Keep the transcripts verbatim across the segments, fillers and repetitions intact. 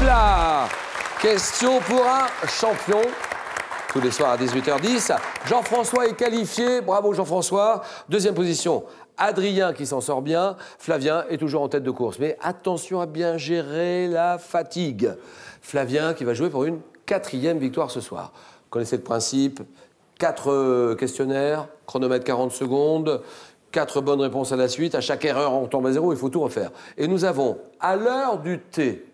là. Question pour un champion. Tous les soirs à dix-huit heures dix. Jean-François est qualifié. Bravo Jean-François. Deuxième position, Adrien qui s'en sort bien. Flavien est toujours en tête de course. Mais attention à bien gérer la fatigue. Flavien qui va jouer pour une quatrième victoire ce soir. Vous connaissez le principe. Quatre questionnaires, chronomètre quarante secondes. Quatre bonnes réponses à la suite. À chaque erreur, on tombe à zéro. Il faut tout refaire. Et nous avons, à l'heure du thé,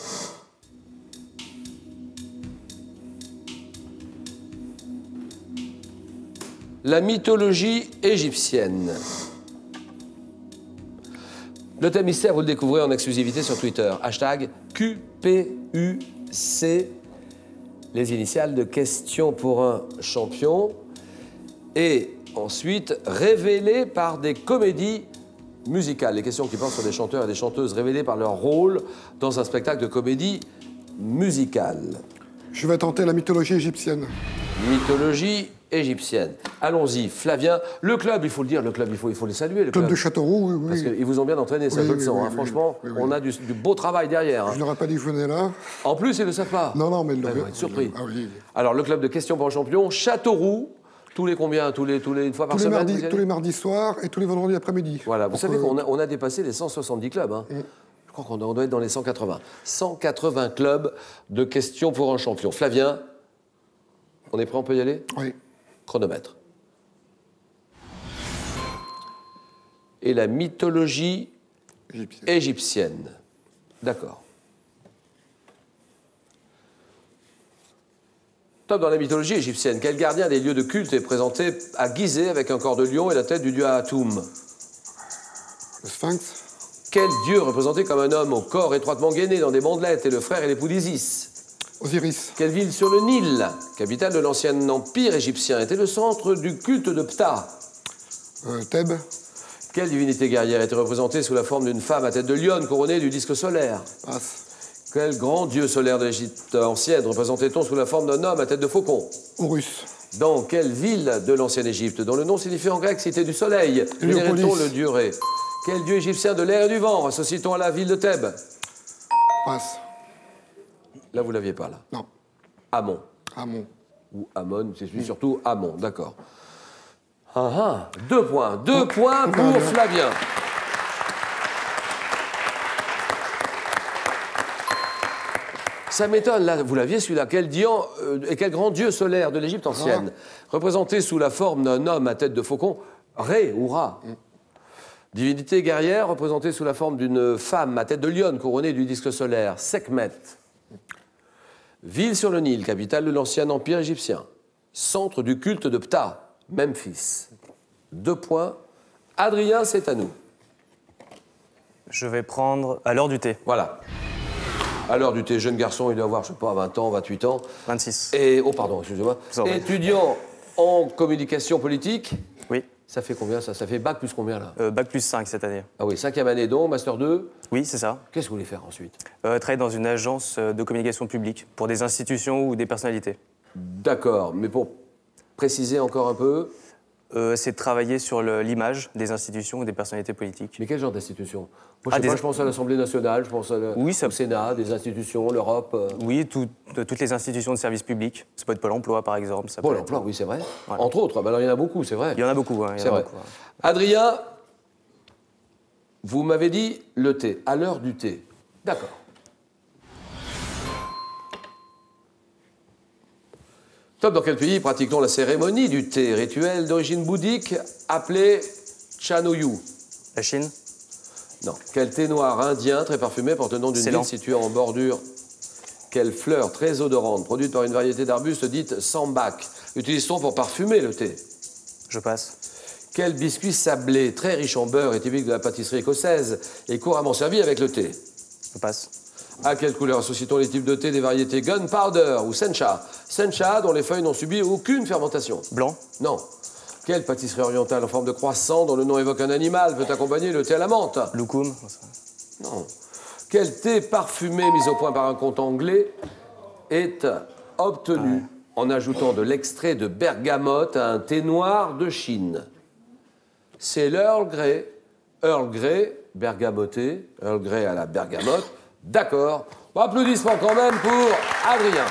la mythologie égyptienne. Le thème mystère, vous le découvrez en exclusivité sur Twitter. Hashtag Q P U C, les initiales de questions pour un champion. Et ensuite, révélé par des comédies musicales. Les questions qui portent sur des chanteurs et des chanteuses révélés par leur rôle dans un spectacle de comédie musicale. Je vais tenter la mythologie égyptienne. Mythologie égyptienne. Allons-y, Flavien. Le club, il faut le dire, le club, il faut, il faut les saluer. Le club, club de Châteauroux, oui, oui. Parce qu'ils vous ont bien entraîné, ça oui, je le oui, sens. oui, Hein. oui, Franchement, oui, oui. on a du, du beau travail derrière. Hein. Je ne leur ai pas dit que je venais là. En plus, ils ne le savent pas. Non, non, mais ils ouais, le ouais, surpris. Ah, oui. Alors, le club de questions pour un champion, Châteauroux, tous les combien tous les, tous les, une fois par tous les semaine mardis, Tous les mardis soirs et tous les vendredis après-midi. Voilà, vous Donc, savez euh... qu'on a, on a dépassé les cent soixante-dix clubs. Hein. Mm. Je crois qu'on doit, doit être dans les cent quatre-vingts. cent quatre-vingts clubs de questions pour un champion. Flavien, on est prêt, on peut y aller? Oui. Chronomètre. Et la mythologie égyptienne. égyptienne. D'accord. Top dans la mythologie égyptienne. Quel gardien des lieux de culte est présenté à Gizeh avec un corps de lion et la tête du dieu Atum? Le Sphinx. Quel dieu représenté comme un homme au corps étroitement gainé dans des bandelettes et le frère et l'époux d'Isis? Osiris. Quelle ville sur le Nil, capitale de l'ancien empire égyptien, était le centre du culte de Ptah? euh, Thèbes. Quelle divinité guerrière était représentée sous la forme d'une femme à tête de lionne couronnée du disque solaire? Passe. Quel grand dieu solaire de l'Égypte ancienne représentait-on sous la forme d'un homme à tête de faucon? Horus. Dans quelle ville de l'ancienne Égypte, dont le nom signifie en grec cité du soleil, vénérait-on le dieu Ré? Quel dieu égyptien de l'air et du vent associe-t-on à la ville de Thèbes? Passe. Là, vous ne l'aviez pas, là. Non. Amon. Amon. Ou Amon, c'est mmh. surtout Amon, d'accord. Ah, ah, deux points, deux oh. points pour oh, Flavien. Ça m'étonne, là, vous l'aviez celui-là. Quel, dian, euh, et quel grand dieu solaire de l'Égypte ancienne, ah. représenté sous la forme d'un homme à tête de faucon, Ré ou Ra. Mm. Divinité guerrière, représentée sous la forme d'une femme à tête de lionne couronnée du disque solaire, Sekhmet. Ville sur le Nil, capitale de l'ancien empire égyptien. Centre du culte de Ptah, Memphis. Deux points. Adrien, c'est à nous. Je vais prendre à l'heure du thé. Voilà. À l'heure du thé, jeune garçon, il doit avoir, je sais pas, vingt ans, vingt-huit ans. vingt-six. Et, oh, pardon, excusez-moi. Étudiant en communication politique. Oui. Ça fait combien, ça? Ça fait bac plus combien, là? euh, Bac plus cinq cette année. Ah oui, cinquième année, donc, master deux? Oui, c'est ça. Qu'est-ce que vous voulez faire ensuite? euh, Travailler dans une agence de communication publique pour des institutions ou des personnalités. D'accord, mais pour préciser encore un peu... Euh, c'est de travailler sur l'image des institutions ou des personnalités politiques. Mais quel genre d'institutions? Moi, je, ah, sais des... pas, je pense à l'Assemblée nationale, je pense à le... oui, ça... au Sénat, des institutions, l'Europe... Euh... Oui, tout, de, toutes les institutions de service public. Ça peut être Pôle emploi, par exemple. Pôle emploi, être... oui, c'est vrai. Voilà. Entre autres, ben alors il y en a beaucoup, c'est vrai. Il y en a beaucoup, hein, c'est vrai. Beaucoup, ouais. Adrien, vous m'avez dit le thé, à l'heure du thé. D'accord. Top, dans quel pays pratique-t-on la cérémonie du thé, rituel d'origine bouddhique appelé Chanoyu? La Chine? Non. Quel thé noir indien très parfumé porte le nom d'une ville située en bordure? Quelle fleur très odorante produite par une variété d'arbustes dite sambac utilise-t-on pour parfumer le thé? Je passe. Quel biscuit sablé très riche en beurre est typique de la pâtisserie écossaise et couramment servi avec le thé? Je passe. À quelle couleur associe-t-on les types de thé des variétés Gunpowder ou Sencha? Sencha, dont les feuilles n'ont subi aucune fermentation. Blanc? Non. Quelle pâtisserie orientale en forme de croissant, dont le nom évoque un animal, peut accompagner le thé à la menthe? Loukoum? Non. Quel thé parfumé mis au point par un compte anglais est obtenu ouais. en ajoutant de l'extrait de bergamote à un thé noir de Chine? C'est l'Earl Grey. Earl Grey, bergamoté, Earl Grey à la bergamote, D'accord. Bon, applaudissements quand même pour Adrien.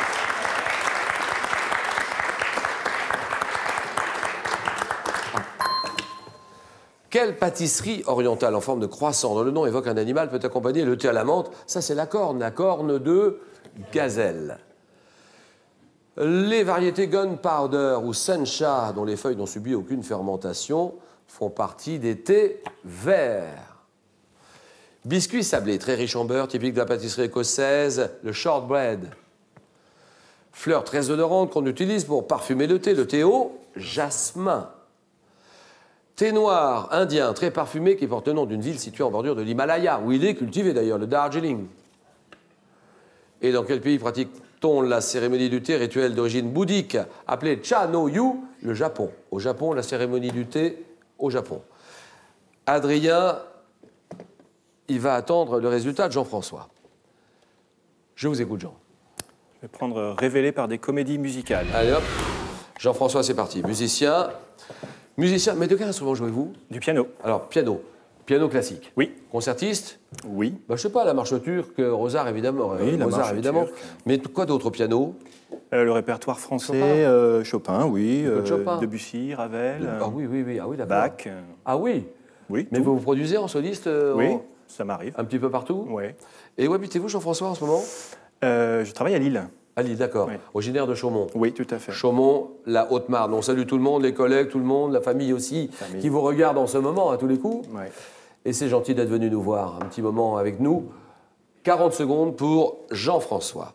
Quelle pâtisserie orientale en forme de croissant dont le nom évoque un animal peut accompagner le thé à la menthe? Ça, c'est la corne, la corne de gazelle. Les variétés Gunpowder ou Sencha, dont les feuilles n'ont subi aucune fermentation, font partie des thés verts. Biscuit sablé, très riche en beurre, typique de la pâtisserie écossaise, le shortbread. Fleur très odorante qu'on utilise pour parfumer le thé, le thé au jasmin. Thé noir indien, très parfumé, qui porte le nom d'une ville située en bordure de l'Himalaya, où il est cultivé d'ailleurs, le Darjeeling. Et dans quel pays pratique-t-on la cérémonie du thé, rituel d'origine bouddhique, appelée Cha no Yu, le Japon. Au Japon, la cérémonie du thé, au Japon. Adrien, il va attendre le résultat de Jean-François. Je vous écoute, Jean. Je vais prendre révélé par des comédies musicales. Allez hop, Jean-François, c'est parti. Musicien. Musicien, mais de quel instrument jouez-vous? Du piano. Alors, piano. Piano classique. Oui. Concertiste? Oui. Bah, je sais pas, la marche turque, Rosard évidemment. Oui, la Rosard, marche évidemment. turque. Mais quoi d'autre au piano? Euh, le répertoire français, Chopin, euh, Chopin oui. peu de Chopin. Debussy, Ravel. Ah oui, oui, oui. Ah oui, d'accord. Bach. euh, Ah oui. Oui. Mais tout. vous vous produisez en soliste euh, Oui, en- ça m'arrive. un petit peu partout? Oui. Et où habitez-vous, Jean-François, en ce moment? Euh, je travaille à Lille. À Lille, d'accord. Oui. Originaire de Chaumont. Oui, tout à fait. Chaumont, la Haute-Marne. On salue tout le monde, les collègues, tout le monde, la famille aussi, Famille. qui vous regarde en ce moment, à tous les coups. Oui. Et c'est gentil d'être venu nous voir un petit moment avec nous. quarante secondes pour Jean-François.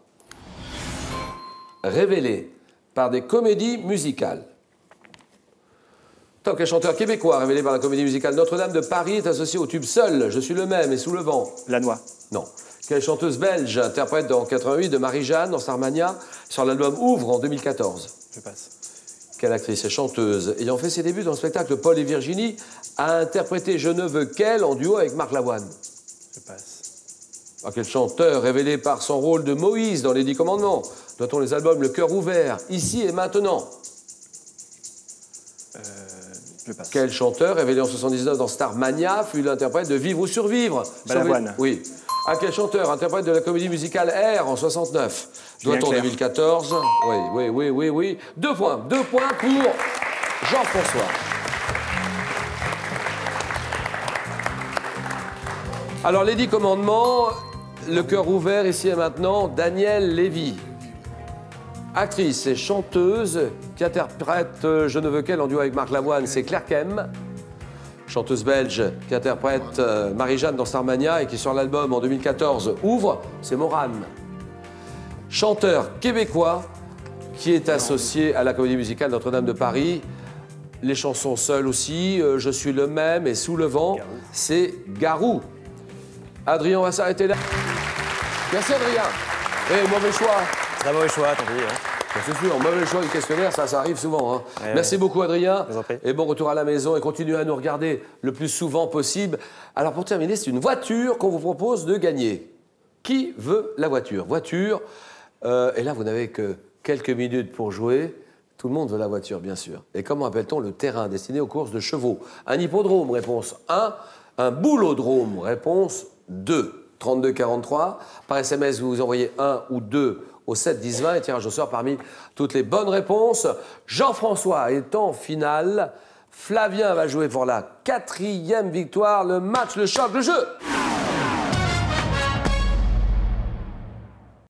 Révélé par des comédies musicales. Tant qu'un chanteur québécois révélé par la comédie musicale Notre-Dame de Paris est associé au tube Seul, Je suis le même et Sous le vent. Lannoy. Non. Quelle chanteuse belge interprète en quatre-vingt-huit de Marie-Jeanne dans Starmania sur l'album Ouvre en deux mille quatorze? Je passe. Quelle actrice et chanteuse, ayant fait ses débuts dans le spectacle Paul et Virginie, a interprété Je ne veux qu'elle en duo avec Marc Lavoine? Je passe. Alors, quel chanteur, révélé par son rôle de Moïse dans les Dix Commandements, doit-on les albums Le Cœur ouvert, Ici et Maintenant? Euh, je passe. Quel chanteur, révélé en soixante-dix-neuf dans Starmania, fut l'interprète de Vivre ou Survivre? Balavoine. Sauver- Oui. À quel chanteur, interprète de la comédie musicale R en soixante-neuf? Julien Doit-on Clerc. deux mille quatorze? Oui, oui, oui, oui, oui. Deux points. Deux points pour Jean-François. Alors, les Dix Commandements, Le Cœur ouvert, Ici et Maintenant, Daniel Lévy. Actrice et chanteuse qui interprète euh, Je ne veux qu'elle en duo avec Marc Lavoine, c'est Claire Kem. Chanteuse belge qui interprète euh, Marie-Jeanne dans Starmania et qui sur l'album en deux mille quatorze Ouvre, c'est Morane. Chanteur québécois qui est associé à la comédie musicale Notre-Dame de Paris. Les chansons seules aussi, euh, Je suis le même et Sous le vent, c'est Garou. Adrien, on va s'arrêter là. Merci Adrien. Et mauvais choix. Très mauvais choix, tant pis. Hein. C'est sûr, mauvais choix du questionnaire, ça, ça arrive souvent. Hein. Ouais, Merci ouais. beaucoup, Adrien. Je vous en prie. Et bon retour à la maison et continuez à nous regarder le plus souvent possible. Alors, pour terminer, c'est une voiture qu'on vous propose de gagner. Qui veut la voiture? Voiture, euh, et là, vous n'avez que quelques minutes pour jouer. Tout le monde veut la voiture, bien sûr. Et comment appelle-t-on le terrain destiné aux courses de chevaux? Un hippodrome, réponse un. Un boulodrome, réponse deux. trente-deux quarante-trois. Par S M S, vous envoyez un ou deux au sept dix vingt et tirage au sort parmi toutes les bonnes réponses. Jean-François est en finale. Flavien va jouer pour la quatrième victoire. Le match, le choc, le jeu.